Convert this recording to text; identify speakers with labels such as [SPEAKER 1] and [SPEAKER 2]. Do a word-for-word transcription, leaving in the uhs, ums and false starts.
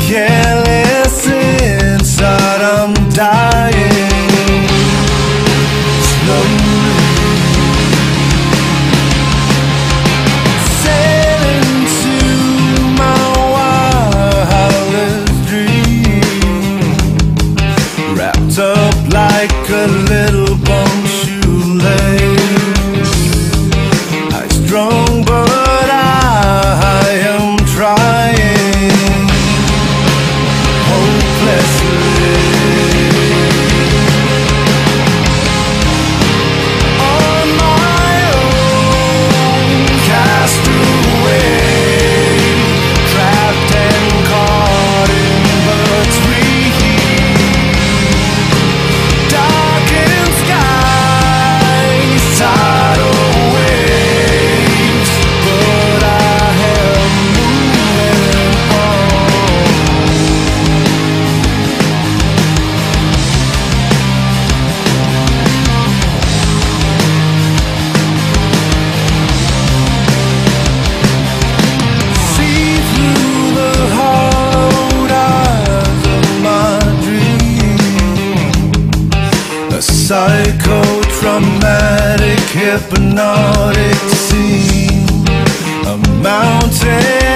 [SPEAKER 1] careless inside, I'm dying slowly. Sailing to my wildest dream, wrapped up like a little bone shoelace. I strong but I am trying hopelessly. On my own, cast away, trapped and caught in between darkened skies, tidal waves, but I am moving on. See through the hollowed eyes of my dream, a psychotraumatic hypnotic scene, a mountain